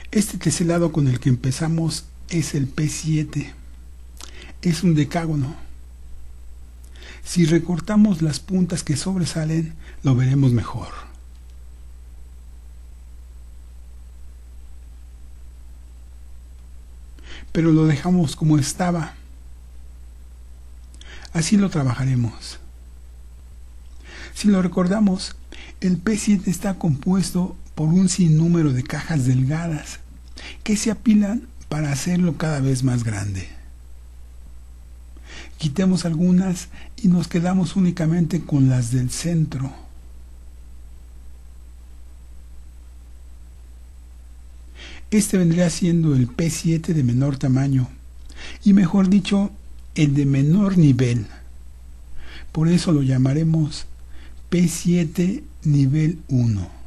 Este teselado con el que empezamos es el P7. Es un decágono. Si recortamos las puntas que sobresalen, lo veremos mejor. Pero lo dejamos como estaba. Así lo trabajaremos. Si lo recordamos, el P7 está compuesto por un sinnúmero de cajas delgadas que se apilan para hacerlo cada vez más grande. Quitemos algunas y nos quedamos únicamente con las del centro. Este vendría siendo el P7 de menor tamaño, y mejor dicho, el de menor nivel. Por eso lo llamaremos P7 nivel 1.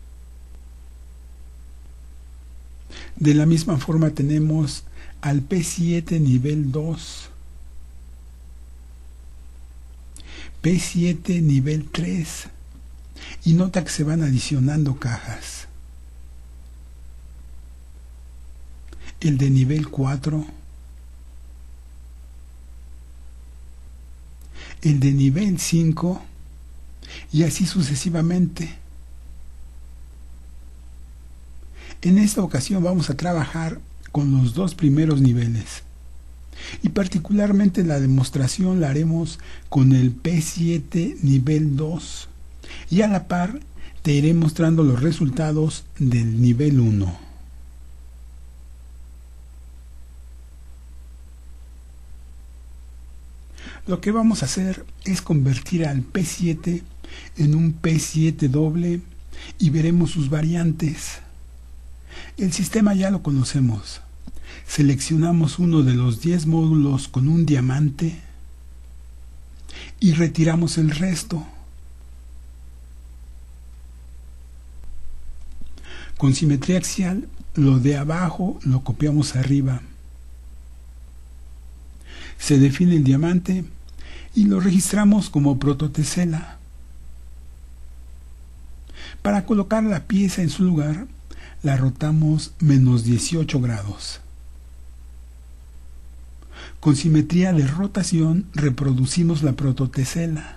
De la misma forma tenemos al P7 nivel 2, P7 nivel 3, y nota que se van adicionando cajas. El de nivel 4, el de nivel 5, y así sucesivamente. En esta ocasión vamos a trabajar con los dos primeros niveles, y particularmente la demostración la haremos con el P7 nivel 2, y a la par te iré mostrando los resultados del nivel 1. Lo que vamos a hacer es convertir al P7 en un P7 doble y veremos sus variantes. El sistema ya lo conocemos. Seleccionamos uno de los 10 módulos con un diamante y retiramos el resto. Con simetría axial, lo de abajo lo copiamos arriba. Se define el diamante y lo registramos como prototesela. Para colocar la pieza en su lugar, la rotamos menos 18 grados. Con simetría de rotación reproducimos la prototesela.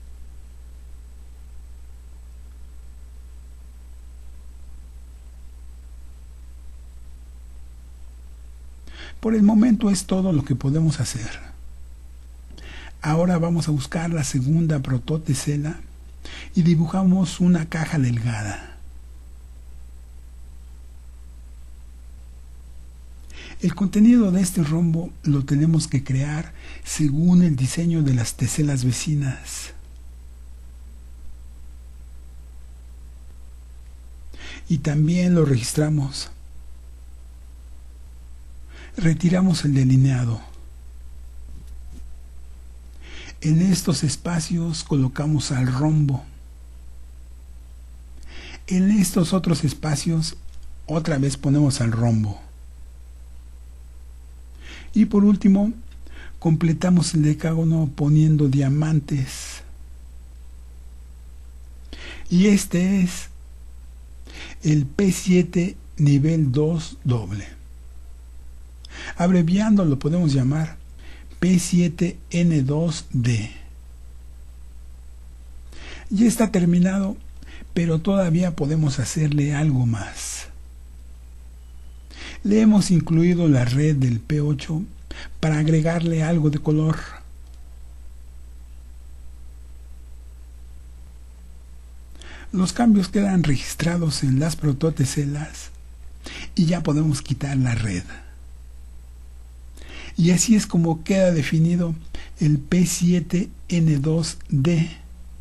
Por el momento es todo lo que podemos hacer. Ahora vamos a buscar la segunda prototesela y dibujamos una caja delgada. El contenido de este rombo lo tenemos que crear según el diseño de las teselas vecinas. Y también lo registramos. Retiramos el delineado. En estos espacios colocamos al rombo. En estos otros espacios otra vez ponemos al rombo. Y por último, completamos el decágono poniendo diamantes. Y este es el P7 nivel 2 doble. Abreviando lo podemos llamar P7N2D. Ya está terminado, pero todavía podemos hacerle algo más. Le hemos incluido la red del P8 para agregarle algo de color. Los cambios quedan registrados en las prototeselas y ya podemos quitar la red. Y así es como queda definido el P7N2D.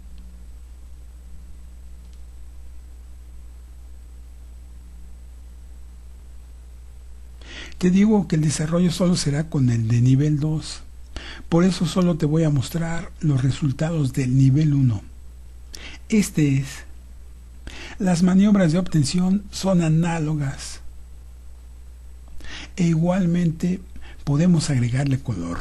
Te digo que el desarrollo solo será con el de nivel 2. Por eso solo te voy a mostrar los resultados del nivel 1. Este es. Las maniobras de obtención son análogas. E igualmente podemos agregarle color.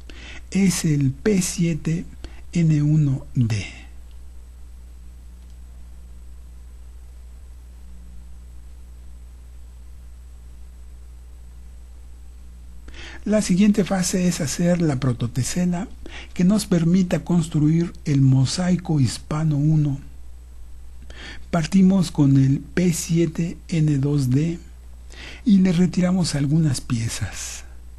Es el P7N1D. La siguiente fase es hacer la prototesela que nos permita construir el mosaico hispano 1. Partimos con el P7N2D y le retiramos algunas piezas.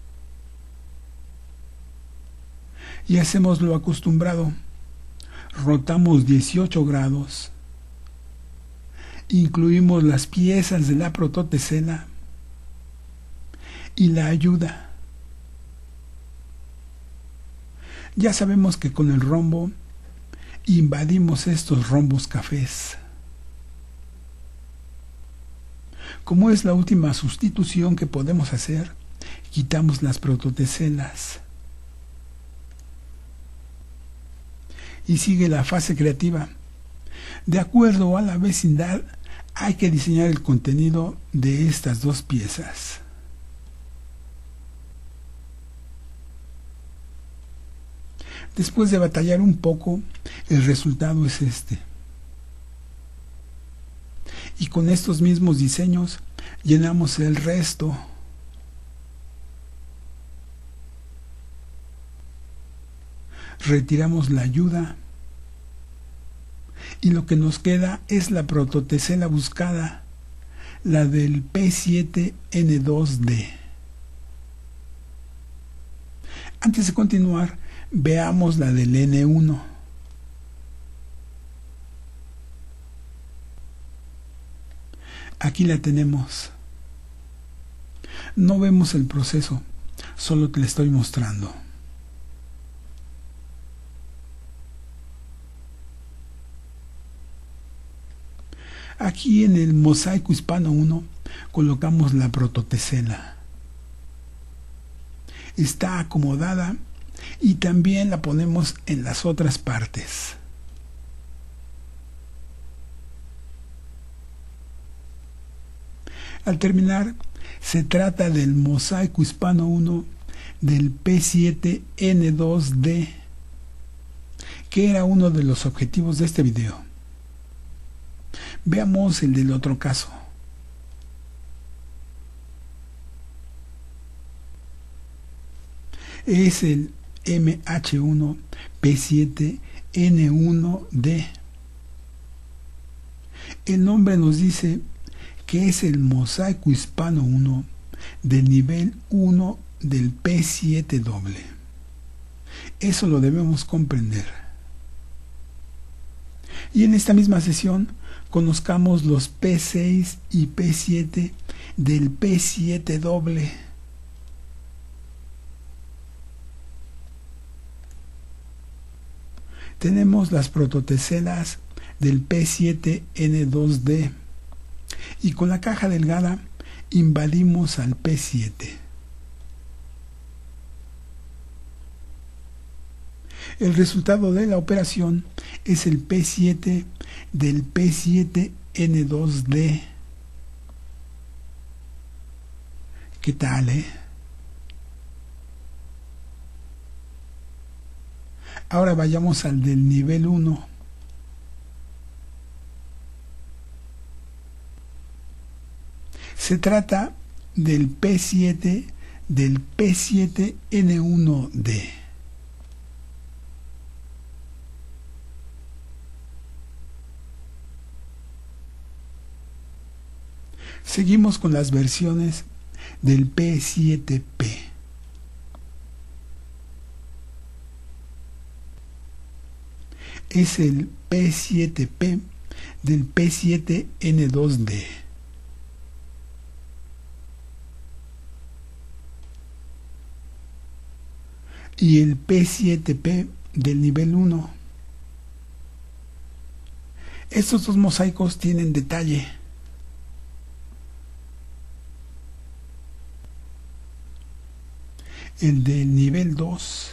Y hacemos lo acostumbrado. Rotamos 18 grados. Incluimos las piezas de la prototesela y la ayuda. Ya sabemos que con el rombo invadimos estos rombos cafés. Como es la última sustitución que podemos hacer, quitamos las prototeselas. Y sigue la fase creativa. De acuerdo a la vecindad, hay que diseñar el contenido de estas dos piezas. Después de batallar un poco, el resultado es este. Y con estos mismos diseños llenamos el resto. Retiramos la ayuda y lo que nos queda es la prototesela buscada, la del P7N2D. Antes de continuar, veamos la del N1. Aquí la tenemos. No vemos el proceso, solo te la estoy mostrando. Aquí en el mosaico hispano 1 colocamos la prototesela. Está acomodada y también la ponemos en las otras partes. Al terminar, se trata del mosaico hispano 1 del P7N2D, que era uno de los objetivos de este video. Veamos el del otro caso. Es el MH1P7N1D. El nombre nos dice que es el mosaico hispano 1 del nivel 1 del P7 Eso lo debemos comprender. Y en esta misma sesión conozcamos los P6 y P7 del P7 Tenemos las prototeselas del P7N2D y con la caja delgada invadimos al P7. El resultado de la operación es el P7 del P7N2D. ¿Qué tal, Ahora vayamos al del nivel 1. Se trata del P7 del P7N1D. Seguimos con las versiones del P7P. Es el P7P del P7N2D. Y el P7P del nivel 1. Estos dos mosaicos tienen detalle. El del nivel 2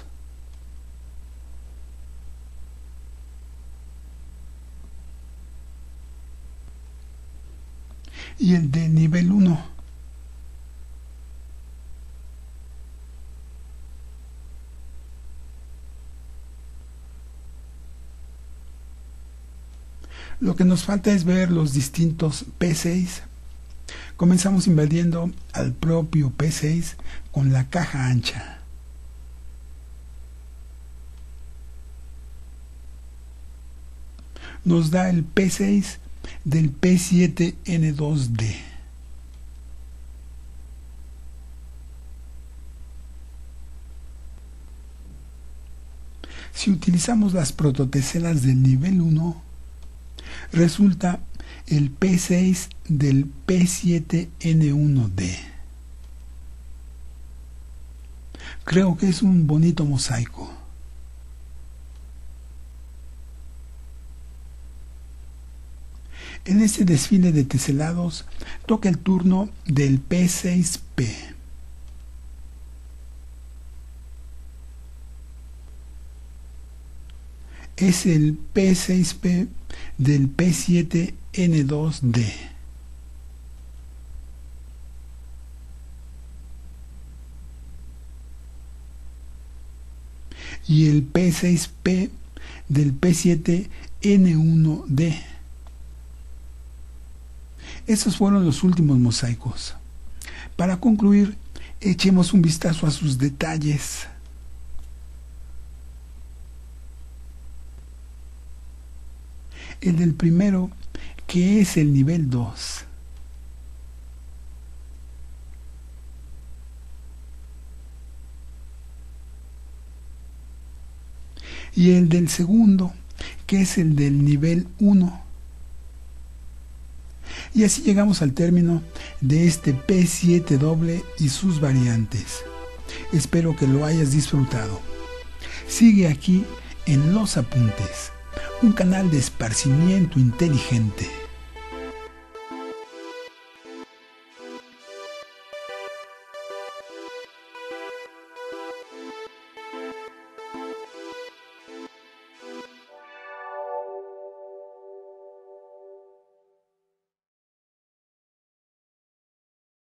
y el del nivel 1. Lo que nos falta es ver los distintos P6 Comenzamos invadiendo al propio P6 con la caja ancha. Nos da el P6 del P7N2D. Si utilizamos las prototeselas del nivel 1, resulta el P6 del P7N1D. Creo que es un bonito mosaico. En este desfile de teselados toca el turno del P6P. Es el P6P del P7N2D. Y el P6P del P7N1D. Esos fueron los últimos mosaicos. Para concluir, echemos un vistazo a sus detalles. El del primero, que es el nivel 2. Y el del segundo, que es el del nivel 1. Y así llegamos al término de este P7 doble y sus variantes. Espero que lo hayas disfrutado. Sigue aquí en Los Apuntes, un canal de esparcimiento inteligente.